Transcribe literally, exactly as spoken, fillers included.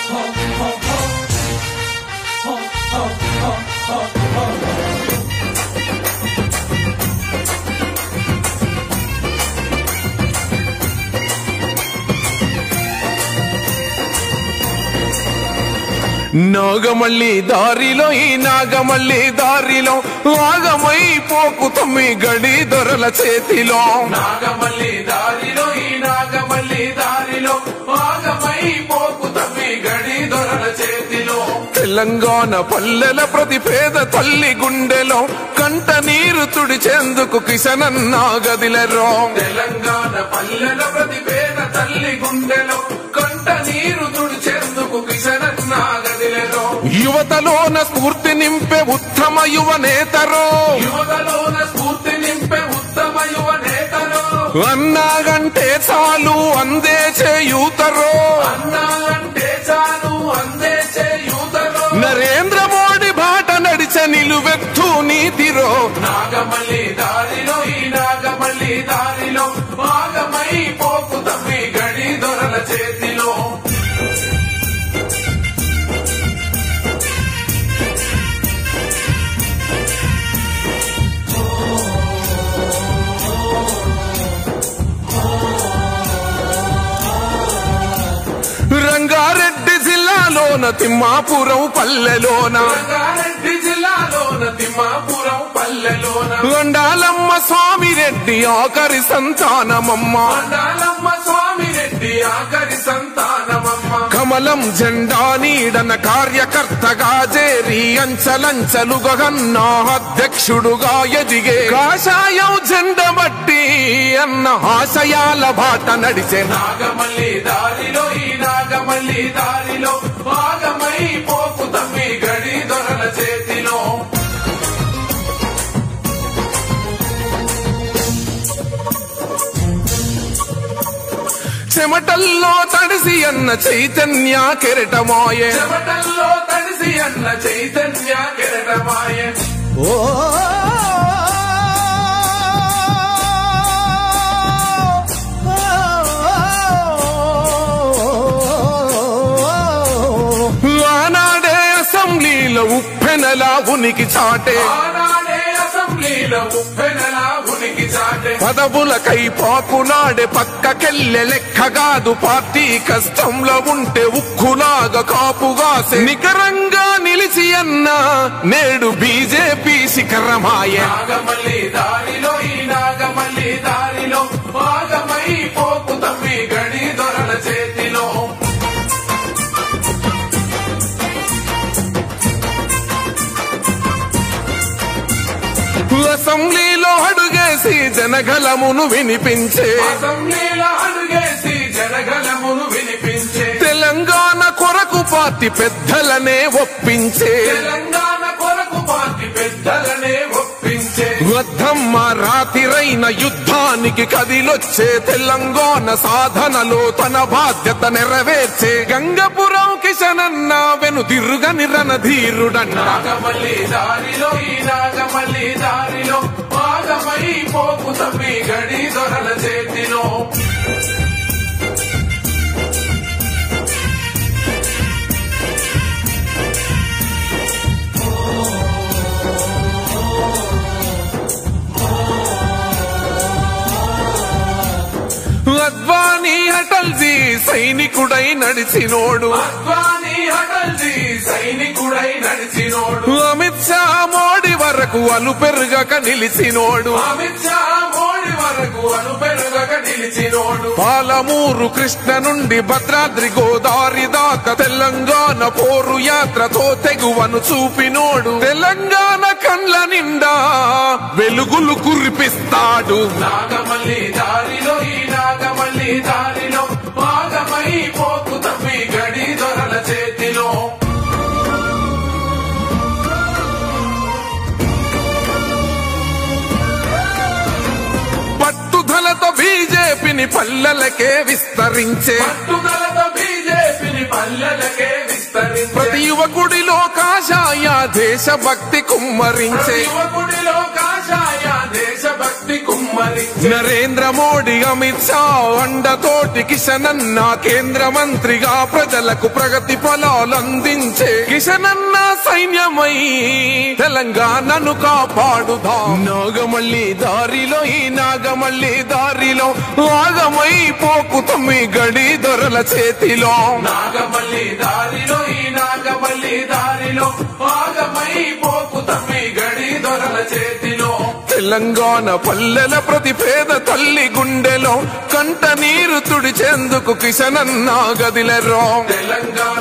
నాగమల్లి దారిలో ఈ నాగమల్లి దారిలో ఆగమై పోకు తమ్మి గడి దొరల చేతిలో నాగమల్లి దారిలో ఈ నాగమల్లి దారిలో ఆగమై పోకు తమ్మి గడి దొరల చేతిలో తెలంగాణ పల్లెల ప్రతి పేద తల్లి గుండెలో కంట నీరు తుడిచేందుకు కిషనన్న గదిలెరో తెలంగాణ పల్లెల ప్రతి పేద తల్లి గుండెలో కంట నీరు తుడిచేందుకు కిషనన్న గదిలెరో యువతలోన స్ఫూర్తి నింపే ఉత్తమ యువ నేతరో యువతలోన స్ఫూర్తి నింపే ఉత్తమ యువ నేతరో అన్నాగంటే చాలు అందే చేయూతరో అన్నాగంటే చాలు అందే చేయూతరో నరేంద్ర మోడీ బాట నడిచే నిలువెత్తు నీతిరో నాగమల్లి దారిలో ఈ నాగమల్లి దారిలో ఆగమై పోకు తమ్మి గడి దొరల చేతిలో రంగారెడ్డి జిల్లాలోన తిమ్మాపురం పల్లెలోన రంగారెడ్డి జిల్లాలోన తిమ్మాపురం పల్లెలోన గొండాలమ్మ స్వామి రెడ్డి ఆఖరి సంతానమమ్మ గొండాలమ్మ స్వామి రెడ్డి ఆఖరి సంతానమమ్మ కమలం జెండా నీడన కార్యకర్తగా చేరి అంచలంచలుగన్న అధ్యక్షుడుగా ఎదిగే కాషాయం జెండ బట్టి అన్న ఆశయాల బాట నడిచే నాగమల్లి దారిలో ఈ నాగమల్లి దారిలో ఆగమై పోకు తమ్మి గడి దొరల చేతిలో చెమటల్లో తడిసి అన్న చైతన్య కెరటమాయే చెమటల్లో తడిసి అన్న చైతన్య కెరటమాయే ఓ ఆనాడే అసెంబ్లీలో ఉప్పెనలా ఉనికి చాటే ఆనాడే అసెంబ్లీలో ఉప్పెనలా ఉనికి చాటే పదవులకై పాకులాడే పక్కకెళ్ళె లెక్క కాదు పార్టీ కష్టంలో ఉంటే ఉక్కులాగా కాపుగాసే నికరంగా నిలిచి అన్న నేడు బీజేపీ శిఖరమాయే నాగమల్లి దారిలో ఈ నాగమల్లి దారిలో ఆగమై పోకు తమ్మి గడి దొరల చేతిలో అసెంబ్లీలో అడుగేసి జనగలమును వినిపించే అసెంబ్లీలో అడుగేసి జనగలమును వినిపించే తెలంగాణ కొరకు పార్టీ పెద్దలనే ఒప్పించే తెలంగాణ కొరకు పార్టీ పెద్దలనే ఒప్పించే వద్దమ్మ రాతిరైన యుద్ధానికి కదిలొచ్చే తెలంగాణ సాధనలో తన బాధ్యత నెరవేర్చే గంగపురం కిషనన్న వెనుదిరుగని రణధీరుడన్న నాగమల్లి దారిలో ఈ నాగమల్లి దారిలో ఆగమై పోకు తమ్మి గడి దొరల చేతిలో అద్వానీ అటల్జీ సైనికుడై నడిచినోడు అద్వానీ అటల్జీ సైనికుడై నడిచినోడు అమిత్ షా మోడీ వరకు అలు పెరుగక నిలిచినోడు అమిత్ షా మోడీ వరకు అను పెరుగక నిలిచినోడు పాలమూరు కృష్ణ నుండి భద్రాద్రి గోదావరి దాకా తెలంగాణ పోరు యాత్రతో తెగువను చూపినోడు తెలంగాణ కండ్ల నిండా వెలుగులు కురిపిస్తాడు నాగమల్లి దారిలో ఈ నాగమల్లి దారిలో ఆగమై పోకు తమ్మి గడి దొరల చేతిలో పట్టుదలతో బీజేపీని పల్లెలకే విస్తరించే పట్టుదలతో బీజేపీని పల్లెలకే విస్తరించే ప్రతి యువకుడిలో కాషాయ దేశభక్తి కుమ్మరించే యువకుడిలో కాషాయ దేశభక్తి సృష్టి కుమ్మరి నరేంద్ర మోడీ అమిత్ షా అండతోటి కిషనన్న కేంద్ర మంత్రిగా ప్రజలకు ప్రగతి ఫలాలందించే కిషనన్న సైన్యమై తెలంగాణను కాపాడుదాం. నాగమల్లి దారిలో ఈ నాగమల్లి దారిలో ఆగమై పోకు తమ్మి గడి దొరల చేతిలో. నాగమల్లి దారిలో ఈ నాగమల్లి దారిలో ఆగమై పోకు తమ్మి గడి దొరల చేతిలో. తెలంగాణ పల్లెల ప్రతి పేద తల్లి గుండెలో కంట నీరు తుడిచేందుకు కిషనన్న గదిలెరో. తెలంగాణ